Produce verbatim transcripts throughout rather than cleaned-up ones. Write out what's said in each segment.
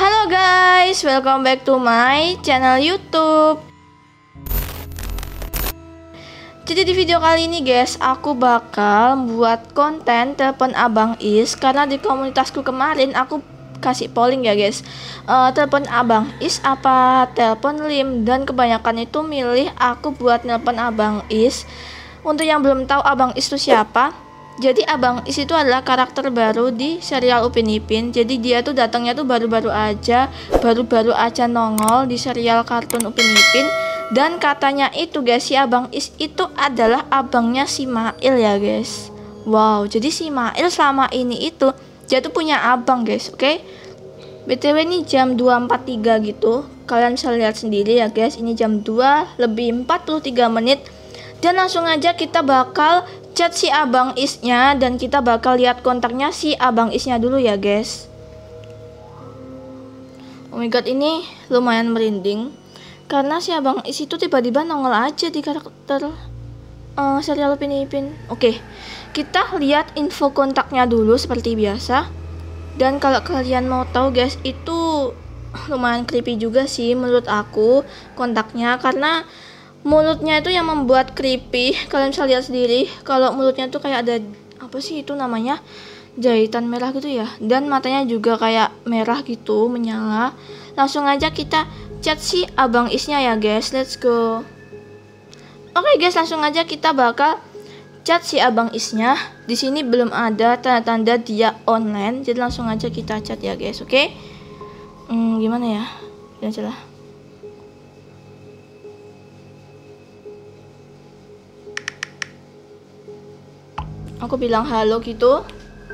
Halo guys, welcome back to my channel YouTube. Jadi di video kali ini guys, aku bakal buat konten telepon Abang Is. Karena di komunitasku kemarin aku kasih polling ya guys, uh, telepon Abang Is apa telepon Lim, dan kebanyakan itu milih aku buat telepon Abang Is. Untuk yang belum tahu Abang Is itu siapa, jadi Abang Is itu adalah karakter baru di serial Upin Ipin. Jadi dia tuh datangnya tuh baru-baru aja, baru-baru aja nongol di serial kartun Upin Ipin. Dan katanya itu guys, si Abang Is itu adalah abangnya si Mail ya guys. Wow, jadi si Mail selama ini itu dia tuh punya abang guys, oke? Okay? B T W ini jam dua empat puluh tiga gitu. Kalian bisa lihat sendiri ya guys, ini jam dua lebih empat puluh tiga menit. Dan langsung aja kita bakal chat si Abang Isnya, dan kita bakal lihat kontaknya si Abang Isnya dulu ya guys. Oh my god, ini lumayan merinding karena si Abang Is itu tiba-tiba nongol aja di karakter uh, serial Upin Ipin. Oke, kita lihat info kontaknya dulu seperti biasa. Dan kalau kalian mau tahu guys, itu lumayan creepy juga sih menurut aku kontaknya, karena mulutnya itu yang membuat creepy. Kalian bisa lihat sendiri, kalau mulutnya tuh kayak ada apa sih itu namanya, jahitan merah gitu ya, dan matanya juga kayak merah gitu menyala. Langsung aja kita chat si Abang Isnya ya guys, let's go. Oke guys, langsung aja kita bakal chat si Abang Isnya. Di sini belum ada tanda-tanda dia online, jadi langsung aja kita chat ya guys, oke? Okay? Hmm, gimana ya? Gimana aja lah. Aku bilang halo gitu.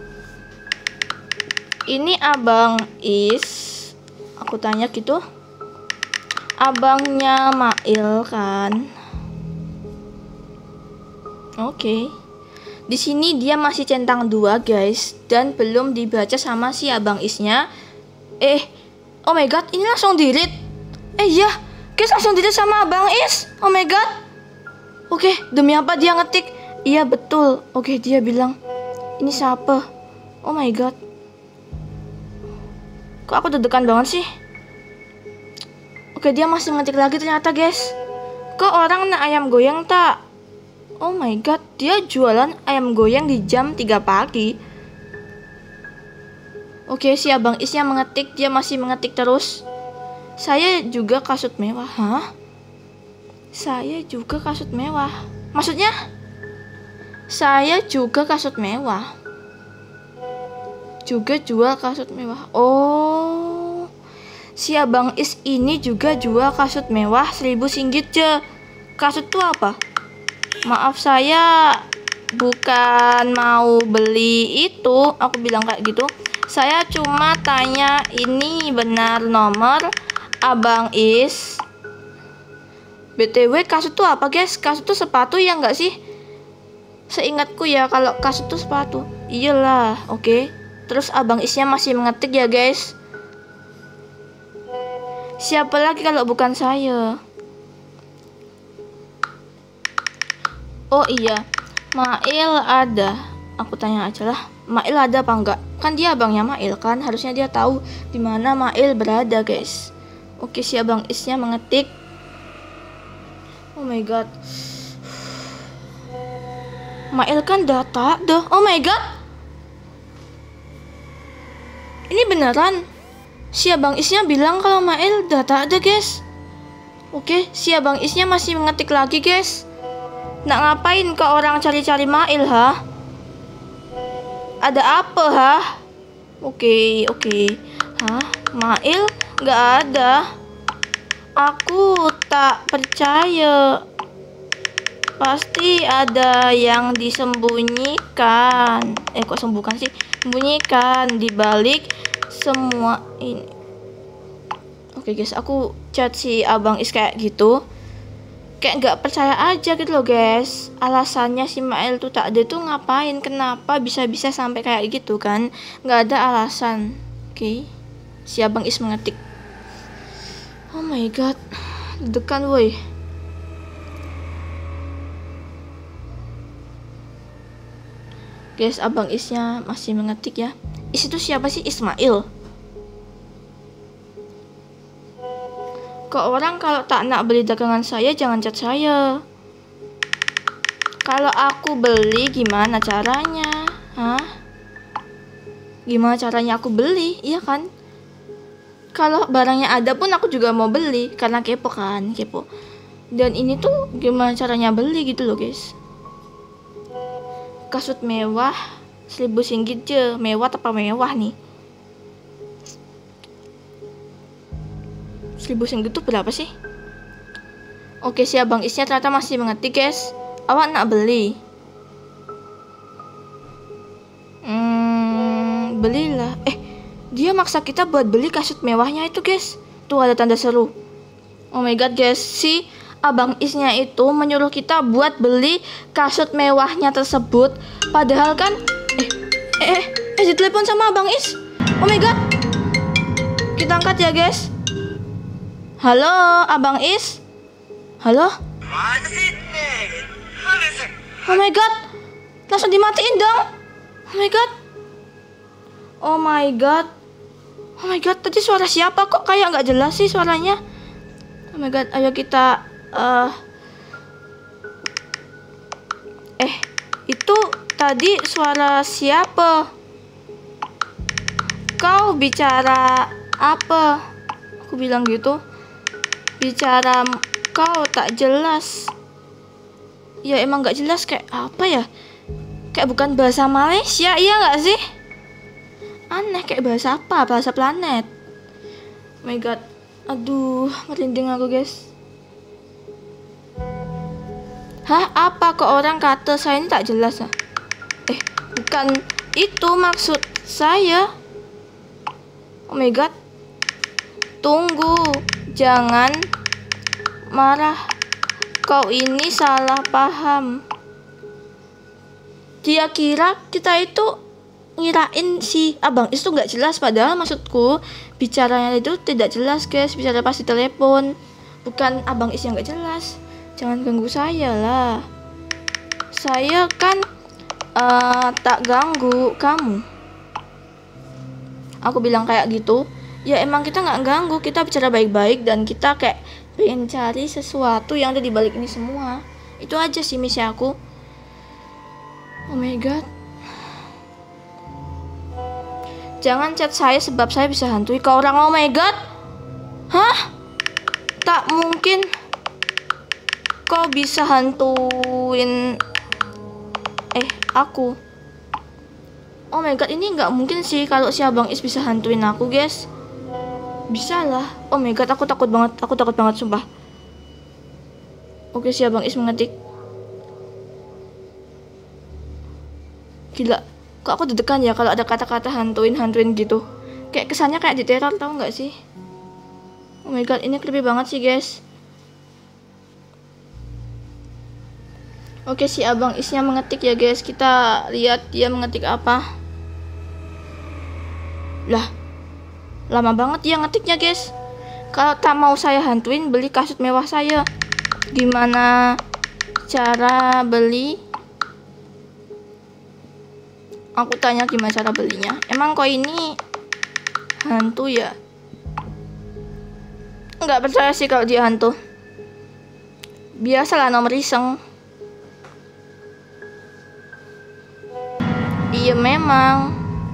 Ini Abang Is. Aku tanya gitu. Abangnya Mail kan? Oke. Okay. Di sini dia masih centang dua guys, dan belum dibaca sama si Abang Isnya. Eh, oh my god, ini langsung delete. Eh ya, guys, langsung delete sama Abang Is. Oh my god. Oke, okay, demi apa dia ngetik? Iya betul. Oke, dia bilang ini siapa? Oh my god. Kok aku deg-degan banget sih? Oke, dia masih ngetik lagi ternyata guys. Kok orang nak ayam goyang tak? Oh my god, dia jualan ayam goyang di jam tiga pagi. Oke, si Abang Isnya mengetik, dia masih mengetik terus. Saya juga kasut mewah. Hah? Saya juga kasut mewah. Maksudnya? Saya juga kasut mewah. Juga jual kasut mewah. Oh, si Abang Is ini juga jual kasut mewah seribu singgit je. Kasut tuh apa? Maaf, saya bukan mau beli itu. Aku bilang kayak gitu. Saya cuma tanya ini benar nomor Abang Is. B T W kasut tuh apa guys? Kasut tuh sepatu ya nggak sih? Seingatku ya kalau kasut tuh sepatu. Iyalah, oke. Okay. Terus Abang Isnya masih mengetik ya guys. Siapa lagi kalau bukan saya? Oh iya, Mail ada. Aku tanya aja lah, Mail ada apa enggak? Kan dia abangnya Mail kan, harusnya dia tahu di mana Mail berada guys. Oke, si Abang Isnya mengetik. Oh my god. Mail kan data dah. Oh my god. Ini beneran. Si Abang Isnya bilang kalau Mail data ada guys. Oke, si Abang Isnya masih mengetik lagi guys. Nak ngapain ke orang cari-cari Mail ha? Ada apa ha? Oke, oke. Hah? Mail nggak ada. Aku tak percaya. Pasti ada yang disembunyikan. Eh kok sembunyikan sih? Sembunyikan di balik semua ini. Oke guys, aku chat si Abang Is kayak gitu. Kayak nggak percaya aja gitu loh guys. Alasannya si Mail tuh tak ada tuh ngapain? Kenapa bisa-bisa sampai kayak gitu kan? Nggak ada alasan. Oke. Si Abang Is mengetik. Oh my god. Deg-degan woi. Guys, Abang Isnya masih mengetik ya. Is itu siapa sih? Ismail. Ke orang kalau tak nak beli dagangan saya jangan chat saya. Kalau aku beli gimana caranya? Hah? Gimana caranya aku beli? Iya kan? Kalau barangnya ada pun aku juga mau beli karena kepo kan, kepo. Dan ini tuh gimana caranya beli gitu loh guys. Kasut mewah seribu singgit je. Mewah apa mewah nih? Seribu singgit tuh berapa sih? Oke, si Abang Isnya ternyata masih mengetik guys. Awak nak beli? Hmm, belilah. Eh, dia maksa kita buat beli kasut mewahnya itu guys. Tuh ada tanda seru. Oh my god guys, si Abang Isnya itu menyuruh kita buat beli kasut mewahnya tersebut. Padahal kan Eh, eh, eh, eh ditelepon sama Abang Is. Oh my god. Kita angkat ya guys. Halo Abang Is. Halo. Oh my god. Langsung dimatiin dong. Oh my god. Oh my god. Oh my god, tadi suara siapa kok kayak nggak jelas sih suaranya? Oh my god, ayo kita uh... Eh, itu tadi suara siapa? Kau bicara apa? Aku bilang gitu. Bicara kau tak jelas. Ya emang nggak jelas, kayak apa ya? Kayak bukan bahasa Malaysia, iya nggak sih? Aneh, kayak bahasa apa? Bahasa planet. Oh my god. Aduh, merinding aku guys. Hah? Apa kok orang kata saya ini tak jelas ah? Eh, bukan itu maksud saya. Oh my god. Tunggu, jangan marah. Kau ini salah paham. Dia kira kita itu ngirain si Abang Is tuh nggak jelas, padahal maksudku bicaranya itu tidak jelas guys, bicara pasti telepon, bukan Abang Is yang nggak jelas. Jangan ganggu saya lah, saya kan uh, tak ganggu kamu. Aku bilang kayak gitu, ya emang kita nggak ganggu, kita bicara baik-baik dan kita kayak pengen cari sesuatu yang ada di balik ini semua. Itu aja sih misi aku. Oh my god. Jangan chat saya sebab saya bisa hantui ke orang. Oh my god. Hah? Tak mungkin kau bisa hantuin Eh, aku. Oh my god, ini nggak mungkin sih kalau si Abang Is bisa hantuin aku guys. Bisa lah. Oh my god, aku takut banget. Aku takut banget sumpah. Oke, si Abang Is mengetik. Gila, kok aku deg-degan ya kalau ada kata-kata hantuin-hantuin gitu. Kayak kesannya kayak diteror, tau nggak sih? Oh my god, ini creepy banget sih guys. Oke, si Abang Isnya mengetik ya guys. Kita lihat dia mengetik apa. Lah, lama banget dia ngetiknya guys. Kalau tak mau saya hantuin, beli kasut mewah saya. Gimana cara beli? Aku tanya gimana cara belinya. Emang kok ini hantu ya? Nggak percaya sih kalau dia hantu. Biasalah nomor iseng. Iya memang.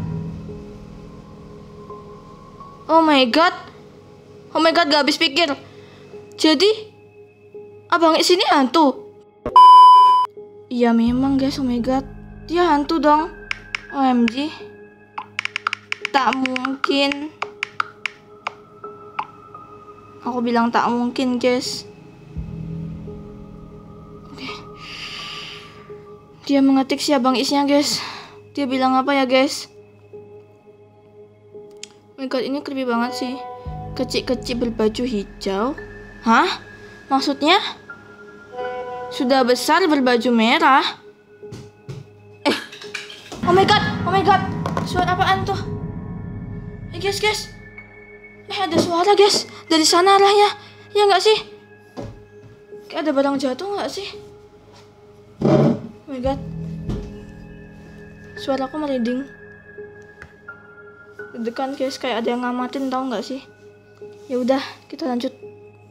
Oh my god. Oh my god, gak habis pikir. Jadi Abang Is ini hantu. Iya memang guys, oh my god. Dia hantu dong. O M G. Tak mungkin. Aku bilang tak mungkin guys. Oke. Dia mengetik si Abang Isnya guys. Dia bilang apa ya guys? Oh my god, ini creepy banget sih. Kecil-kecil berbaju hijau. Hah? Maksudnya? Sudah besar berbaju merah. Eh. Oh my god, oh my god. Suara apaan tuh? Eh guys, guys. Eh ada suara guys. Dari sana arahnya. Ya nggak sih? Kayak ada barang jatuh nggak sih? Oh my god. Suaraku merinding. Deg-degan guys, kayak ada yang ngamatin, tau nggak sih? Ya udah, kita lanjut.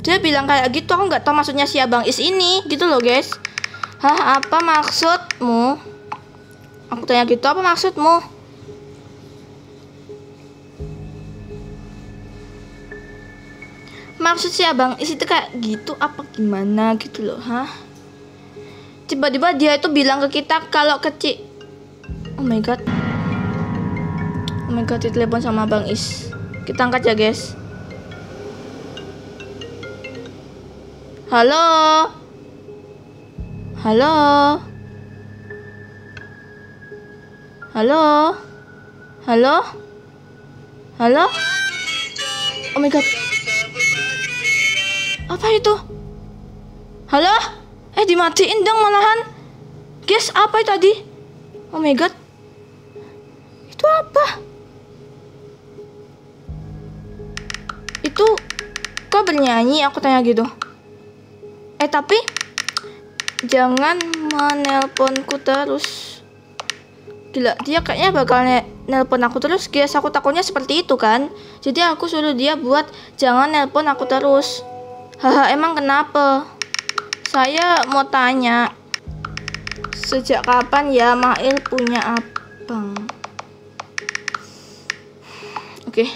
Dia bilang kayak gitu, aku nggak tahu maksudnya si Abang Is ini, gitu loh guys. Hah, apa maksudmu? Aku tanya gitu, apa maksudmu? Maksud si Abang Is itu kayak gitu apa gimana gitu loh, hah? Tiba-tiba dia itu bilang ke kita kalau kecil. Oh my god. Oh my god, ditelepon sama Abang Is. Kita angkat ya guys. Halo. Halo. Halo. Halo. Halo. Oh my god. Apa itu? Halo? Eh dimatiin dong malahan. Guys, apa itu tadi? Oh my god. Itu apa? Itu kok bernyanyi? Aku tanya gitu. Eh tapi jangan menelponku terus. Gila, dia kayaknya bakal nelpon aku terus guys. Aku takutnya seperti itu kan. Jadi aku suruh dia buat jangan nelpon aku terus. Haha, emang kenapa? Saya mau tanya, sejak kapan ya Mail punya abang? Oke.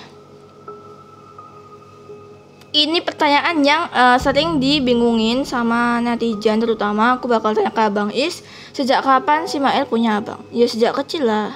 Ini pertanyaan yang uh, sering dibingungin sama netizen, terutama aku bakal tanya ke Abang Is, sejak kapan si Mail punya abang? Ya sejak kecil lah.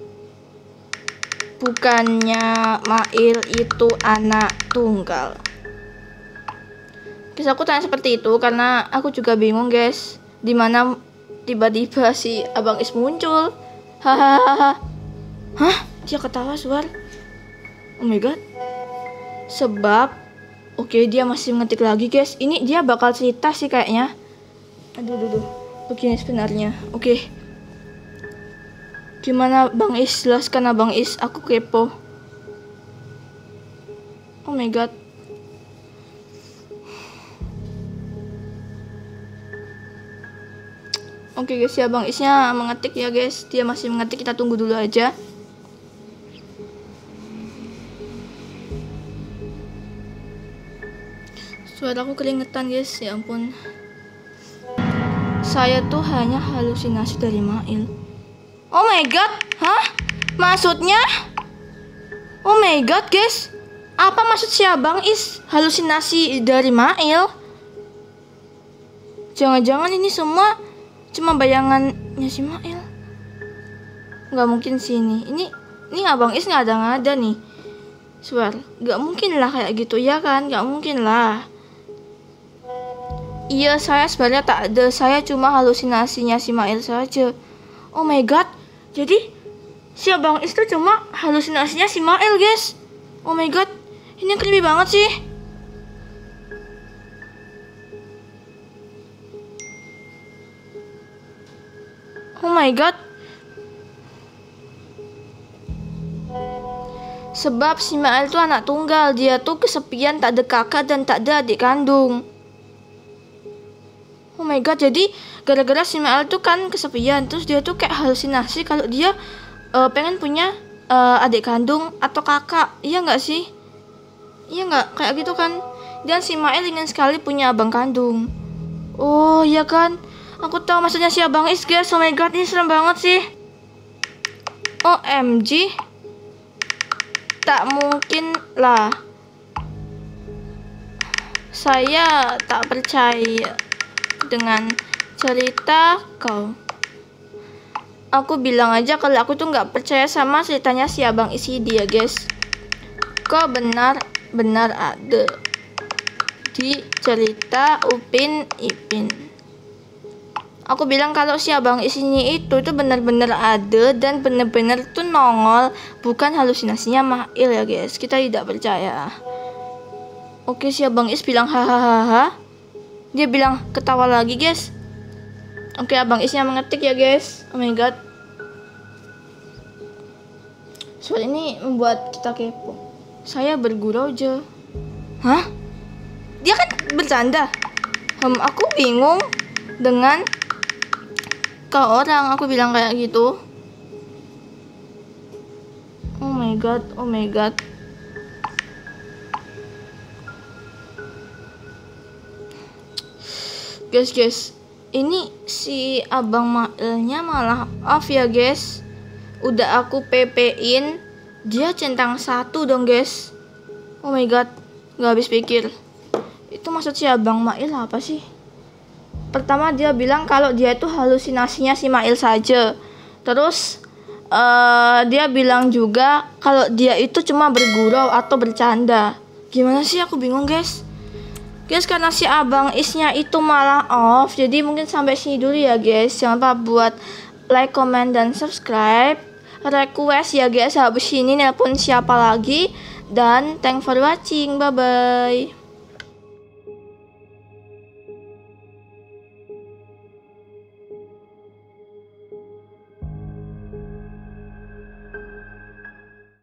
Bukannya Mail itu anak tunggal. Guys, aku tanya seperti itu karena aku juga bingung guys, dimana tiba-tiba si Abang Is muncul. Hahaha. Hah? Dia ketawa suar. Oh my god. Sebab oke, dia masih mengetik lagi guys. Ini dia bakal cerita sih kayaknya. Aduh, aduh, aduh. Begini sebenarnya. Oke. Gimana Bang Is? Jelaskan Abang Is. Aku kepo. Oh my god. Oke guys, ya Bang Isnya mengetik ya guys. Dia masih mengetik. Kita tunggu dulu aja. Suara aku keringetan guys, ya ampun. Saya tuh hanya halusinasi dari Mail. Oh my god, hah? Maksudnya? Oh my god guys, apa maksud si Abang Is halusinasi dari Mail? Jangan-jangan ini semua cuma bayangannya si Mail? Gak mungkin sih ini. Ini, ini Abang Is nggak ada ngada nih. Suar, gak mungkin lah kayak gitu ya kan? Gak mungkin lah. Iya, saya sebenarnya tak ada. Saya cuma halusinasinya si Mail saja. Oh my god. Jadi si Abang Is itu cuma halusinasinya si Mail, guys. Oh my god. Ini creepy banget sih. Oh my god. Sebab si Mail itu anak tunggal. Dia tuh kesepian, tak ada kakak dan tak ada adik kandung. Oh my god, jadi gara-gara si Mail tuh kan kesepian, terus dia tuh kayak halusinasi kalau dia uh, pengen punya uh, adik kandung atau kakak, iya nggak sih? Iya nggak, kayak gitu kan? Dan si Mail ingin sekali punya abang kandung. Oh iya kan, aku tahu maksudnya si Abang Is guys. Oh my god, ini serem banget sih. O M G, tak mungkin lah. Saya tak percaya dengan cerita kau. Aku bilang aja kalau aku tuh nggak percaya sama ceritanya si Abang Isi dia guys. Kau benar-benar ada di cerita Upin Ipin. Aku bilang kalau si Abang Isinya itu itu benar-benar ada dan benar-benar tuh nongol, bukan halusinasinya Mail ya guys. Kita tidak percaya. Oke, si Abang Is bilang hahaha. Dia bilang ketawa lagi guys. Oke, Abang Isnya mengetik ya guys. Oh my god. Soal ini membuat kita kepo. Saya bergurau aja. Hah? Dia kan bercanda. Hmm, aku bingung dengan kau orang. Aku bilang kayak gitu. Oh my god, oh my god. Guys, guys, ini si abang Mailnya malah off ya guys. Udah aku P P-in, dia centang satu dong guys. Oh my god, nggak habis pikir. Itu maksud si abang Mail apa sih? Pertama dia bilang kalau dia itu halusinasinya si Mail saja. Terus uh, dia bilang juga kalau dia itu cuma bergurau atau bercanda. Gimana sih, aku bingung guys. Guys, karena si abang isnya itu malah off, jadi mungkin sampai sini dulu ya guys. Jangan lupa buat like, comment, dan subscribe. Request ya guys, habis ini nelpon siapa lagi. Dan thanks for watching, bye bye.